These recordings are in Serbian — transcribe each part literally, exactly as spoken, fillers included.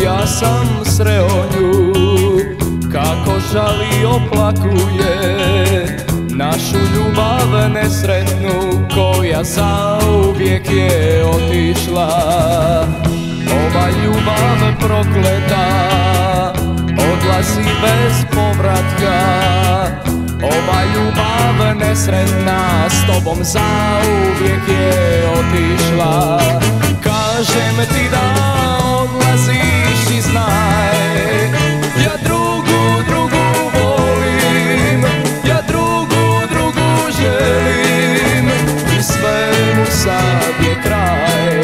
ja sam sreo nju, kako žali oplakuje našu ljubav nesretnu, koja zauvijek je otišla. Ova ljubav prokleta odlazi bez povratka. Ova ljubav nesretna s tobom zauvijek je otišla. Kažem ti da odlaziš i znaj, ja drugu, drugu volim, ja drugu, drugu želim i svemu sad je kraj.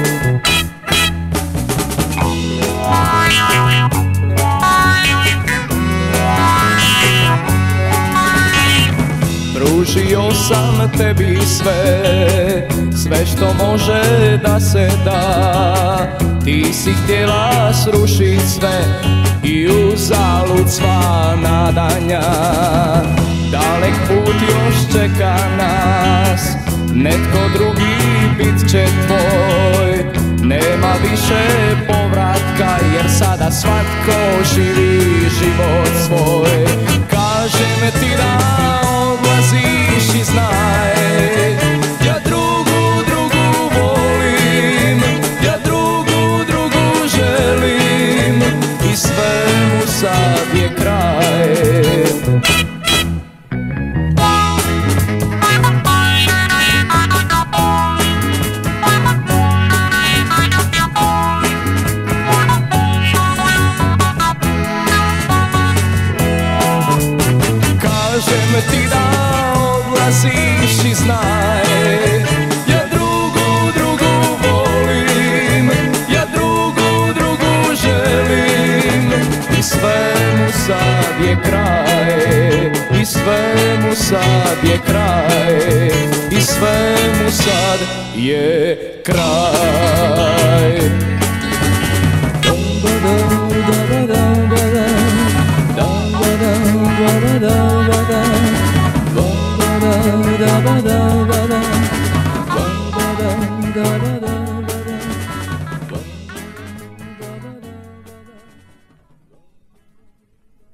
Pružio sam tebi sve, sve što može da se da. Ti si htjela srušit sve i uzalud sva nadanja. Dalek put još čeka nas, netko drugi bit će tvoj. Nema više povratka, jer sada svatko živi život svoj. Kažem ti da odlaziš i znaj, ja drugu, drugu volim, ja drugu, drugu želim i svemu sad je kraj. Ti da odlaziš i znaj, ja drugu, drugu volim, ja drugu, drugu želim i svemu sad je kraj, i svemu sad je kraj, i svemu sad je kraj. Da da